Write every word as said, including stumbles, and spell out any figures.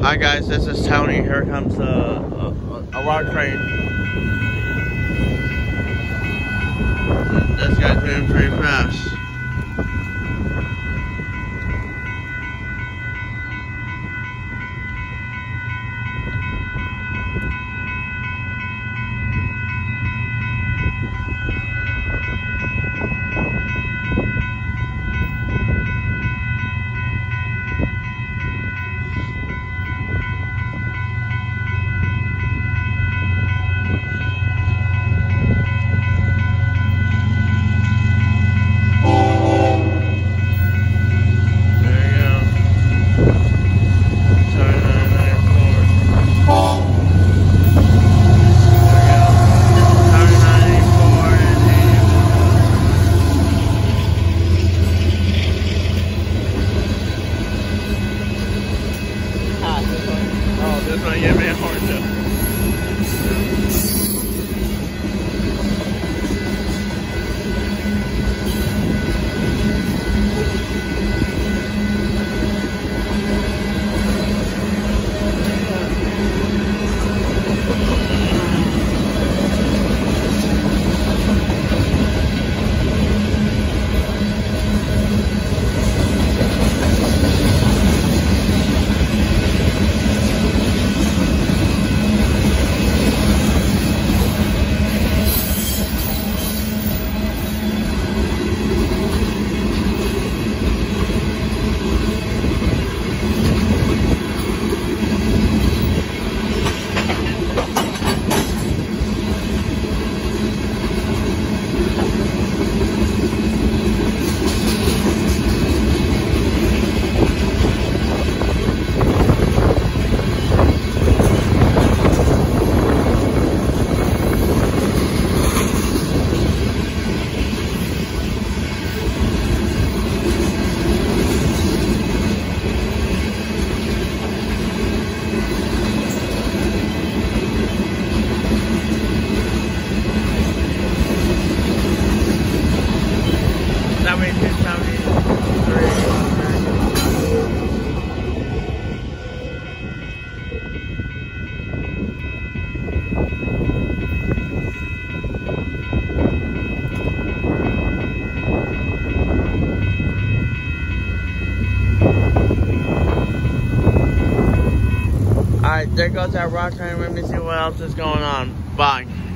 Hi guys, this is Tony. Here comes a, a, a rock train. This guy's moving pretty fast. This one gave me a hard too. Alright, there goes that rock train. Let me see what else is going on. Bye.